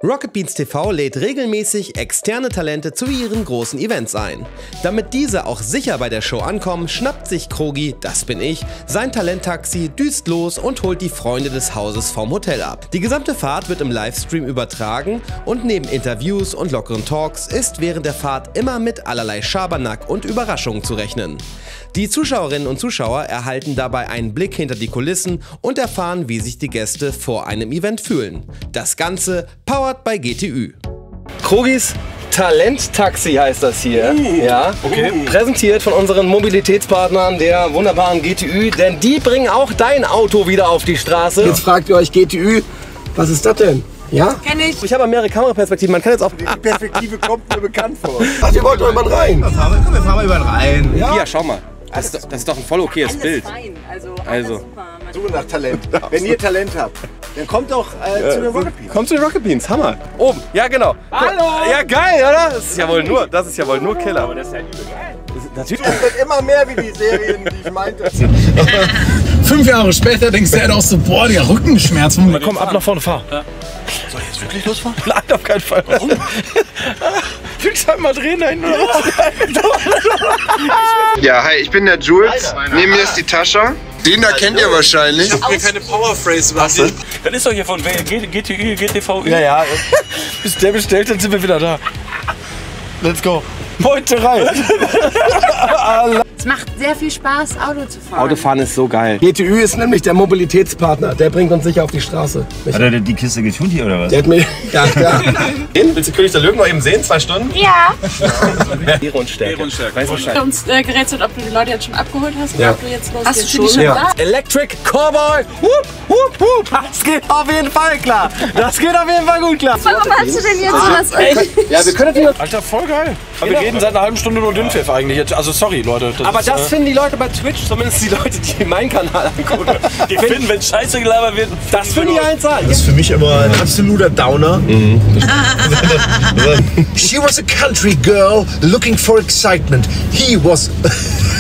Rocket Beans TV lädt regelmäßig externe Talente zu ihren großen Events ein. Damit diese auch sicher bei der Show ankommen, schnappt sich Krogi, das bin ich, sein Talenttaxi, düst los und holt die Freunde des Hauses vom Hotel ab. Die gesamte Fahrt wird im Livestream übertragen und neben Interviews und lockeren Talks ist während der Fahrt immer mit allerlei Schabernack und Überraschungen zu rechnen. Die Zuschauerinnen und Zuschauer erhalten dabei einen Blick hinter die Kulissen und erfahren, wie sich die Gäste vor einem Event fühlen. Das Ganze powered by GTÜ. Krogis Talenttaxi heißt das hier. Ja, okay. Präsentiert von unseren Mobilitätspartnern der wunderbaren GTÜ, denn die bringen auch dein Auto wieder auf die Straße. Jetzt fragt ihr euch GTÜ, was ist das denn? Ja? Kenn ich. Ich habe mehrere Kameraperspektiven, man kann jetzt auch... Die Perspektive kommt mir bekannt vor. Ach, ihr wollt doch über den Rhein. Komm, wir fahren mal über den Rhein. Ja, ja, schau mal. Das ist doch ein voll okayes Bild. Fein. Also. Suche nach Talent. Wenn ihr Talent habt, dann kommt doch zu den Rocket Beans. Kommt zu den Rocket Beans, Hammer. Oben, ja genau. Hallo! Ja geil, oder? Das ist ja wohl nur Killer. Aber das ist ja übel geil. Natürlich. Das wird immer mehr wie die Serien, die ich meinte. 5 Jahre später denkst du halt auch so, boah, der Rückenschmerzen. Komm, ab nach vorne, fahr. Soll ich jetzt wirklich losfahren? Nein, auf keinen Fall. Warum? Willst du halt mal drehen da hinten oder was? Ja, hi, ich bin der Jules. Neben mir ist die Tascha. Den da kennt ihr wahrscheinlich. Ich hab hier keine Powerphrase. Was? Das ist doch hier von GTÜ, GTV. Ja. Bis der bestellt, dann sind wir wieder da. Let's go. Beuterei. Es macht sehr viel Spaß, Auto zu fahren. Autofahren ist so geil. GTÜ ist nämlich der Mobilitätspartner, der bringt uns sicher auf die Straße. Hat er die Kiste getunt hier oder was? Der hat mir, ja klar. Willst du König der Löwen noch eben sehen? 2 Stunden? Ja. Ehre und Stärke. Weiß Bescheid. Uns gerätselt, ob du die Leute jetzt schon abgeholt hast oder ob du jetzt losgehst. Hast du die schon da? Electric Cowboy. Das geht auf jeden Fall klar. Das geht auf jeden Fall gut klar. Warum hast du denn jetzt was? Ja, wir können natürlich... Alter, voll geil. Aber wir reden seit einer halben Stunde nur Dünnpfiff eigentlich. Also sorry, Leute. Aber das finden die Leute bei Twitch, zumindest die Leute, die meinen Kanal angucken. Die finden, wenn Scheiße gelabert wird, das finden die einzahlen. Das ist für mich immer ein absoluter Downer. She was a country girl looking for excitement. He was